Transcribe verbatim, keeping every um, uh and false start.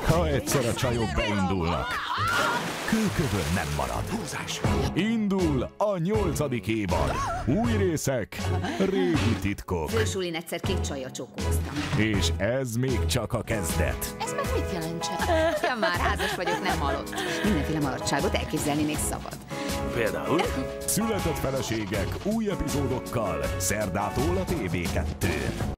Ha egyszer a csajok beindulnak, kőködön nem marad. Indul a nyolcadik évad. Új részek, régi titkok. Fősulin egyszer két csajjal csókoloztam. És ez még csak a kezdet. Ez meg mit jelentsen? Ja, már házas vagyok, nem halott. Mindenféle maradtságot elképzelni még szabad. Például? Született feleségek új epizódokkal szerdától a té vé kettőn.